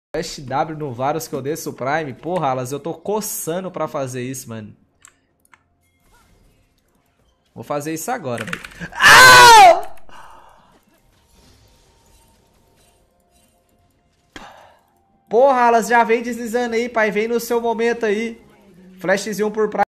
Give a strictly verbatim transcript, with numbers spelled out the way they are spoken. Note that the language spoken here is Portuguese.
Flash W no Varus que eu desço o Prime. Porra, Alas, eu tô coçando pra fazer isso, mano. Vou fazer isso agora, velho. Ah! Porra, Alas, já vem deslizando aí, pai. Vem no seu momento aí. Flashzinho por Prime.